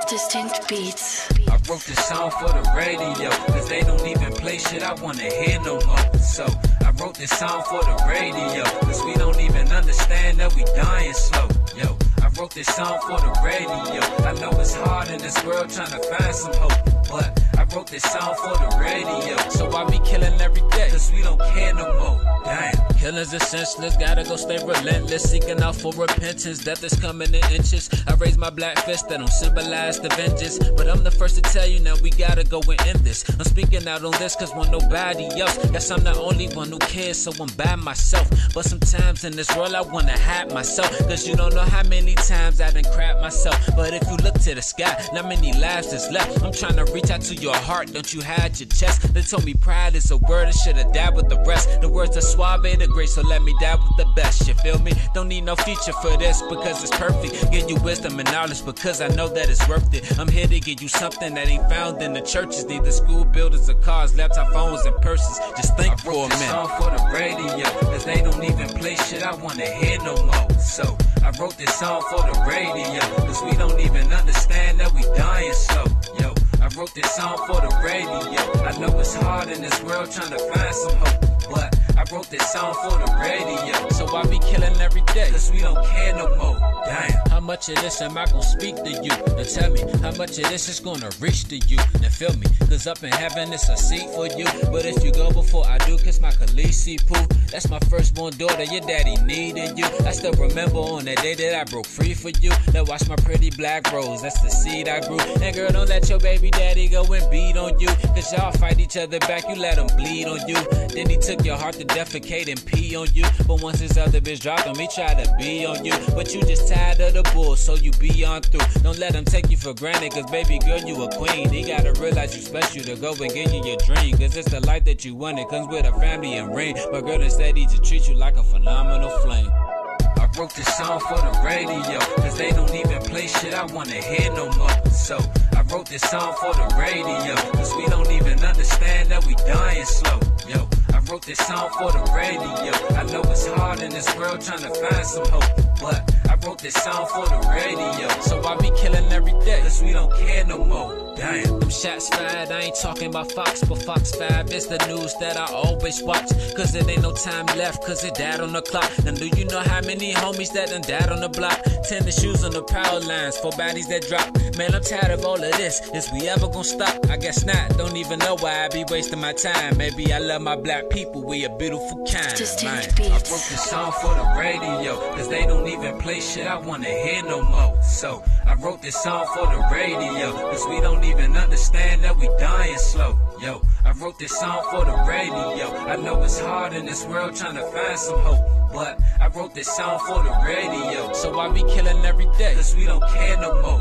Distinct beats. I wrote this song for the radio, cause they don't even play shit I wanna hear no more. So I wrote this song for the radio, cause we don't even understand that we dying slow. Yo, I wrote this song for the radio. I know it's hard in this world trying to find some hope, but I wrote this song for the radio. So I be killing every day, cause we don't care no more. Damn. Killings are senseless, gotta go stay relentless, seeking out for repentance. Death is coming in inches. I raise my black fist that don't symbolize the vengeance, but I'm the first to tell you now we gotta go and end this. I'm speaking out on this cause when nobody else, guess I'm the only one who cares, so I'm by myself. But sometimes in this world I wanna hide myself, cause you don't know how many times I done crap myself. But if you look to the sky, not many lives is left. I'm trying to reach out to your heart, don't you hide your chest. They told me pride is a word, I should've died with the rest. The words of Sua'Vay, DirtyCreekMusic, so let me die with the best. You feel me? Don't need no feature for this because it's perfect. Give you wisdom and knowledge because I know that it's worth it. I'm here to give you something that ain't found in the churches, neither school buildings or cars, laptop phones and purses. Just think for a minute. I wrote this song for the radio, cause they don't even play shit I wanna hear no more. So I wrote this song for the radio, cause we don't even understand that we dying slow. Yo, I wrote this song for the radio. I know it's hard in this world trying to find some hope, but I wrote this song for the radio. So I be killing every day, cause we don't care no more. Damn. How much of this am I gonna speak to you? Now tell me, how much of this is gonna reach to you? Now feel me, cause up in heaven it's a seat for you. But if you go before I do, kiss my Khaleesi poo. That's my firstborn daughter, your daddy needed you. I still remember on that day that I broke free for you. Now watch my pretty black rose, that's the seed I grew. And girl, don't let your baby daddy go and beat on you, cause y'all fight each other back, you let him bleed on you. Then he took your heart to defecate and pee on you. But once his other bitch dropped him, he tried to be on you. But you just tired of the bull, so you be on through. Don't let him take you for granted, cause baby girl, you a queen. He gotta realize you special to go and get you your dream, cause it's the life that you want, it comes with a family and ring. But girl, instead he just treat you like a phenomenal flame. I wrote this song for the radio, cause they don't even play shit I wanna hear no more. So I wrote this song for the radio, cause we don't even understand that we dying slow. Yo, I wrote this song for the radio. I know it's hard in this world trying to find some hope, but I wrote this song for the radio. So I be killing every day, cause we don't care no more. Damn. Them shots fired, I ain't talking about Fox, but Fox 5 is the news that I always watch. Cause it ain't no time left, cause it died on the clock. Now do you know how many homies that done died on the block? Tennis shoes on the power lines, 4 bodies that drop. Man, I'm tired of all of this, is we ever gonna stop? I guess not, don't even know why I be wasting my time. Maybe I love my black people, we a beautiful kind. Distinct beats. I wrote this song for the radio, cause they don't even play shit I wanna hear no more. So I wrote this song for the radio, cause we don't even understand that we dying slow. Yo, I wrote this song for the radio. I know it's hard in this world trying to find some hope, but I wrote this song for the radio. So I be killing every day, cause we don't care no more.